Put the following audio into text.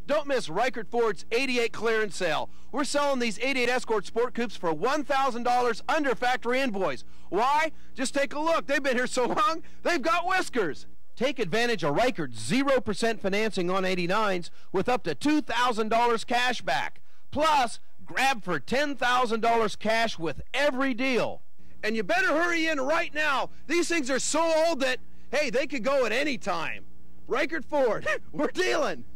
Don't miss Ricart Ford's 88 clearance sale. We're selling these 88 Escort Sport Coupes for $1,000 under factory invoice. Why? Just take a look. They've been here so long, they've got whiskers. Take advantage of Ricart's 0% financing on 89s with up to $2,000 cash back. Plus, grab for $10,000 cash with every deal. And you better hurry in right now. These things are so old that, hey, they could go at any time. Ricart Ford, we're dealing.